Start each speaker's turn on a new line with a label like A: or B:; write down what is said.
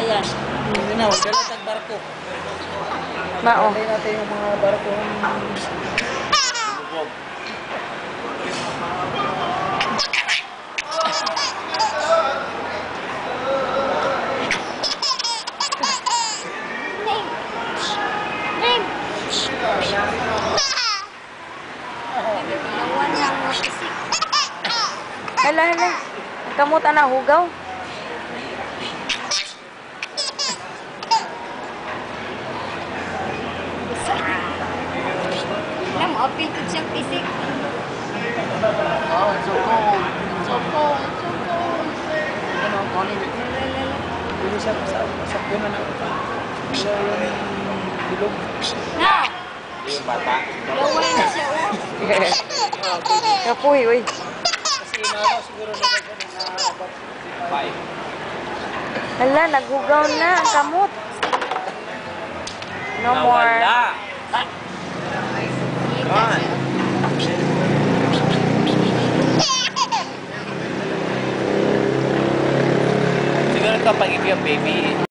A: yan. Hindi na, huwag dala tag barko.
B: Mao.
A: Dali natin yung mga barko. Lubog.
B: Hala, hala. Ang kamot na hugaw.
C: Nam opil ko siyang pisik.
A: Oh, it's so cold. It's so cold. It's so cold. Ano, morning. Hindi siya pasakyo na naman. Siya yung bilog.
C: Na!
A: Yung bata.
C: Gawin na siya.
B: Kapuy, uy.
A: Kasi inawa siguro na about 5.
B: Hala, naghugaw na ang kamot. No more.
A: Come on.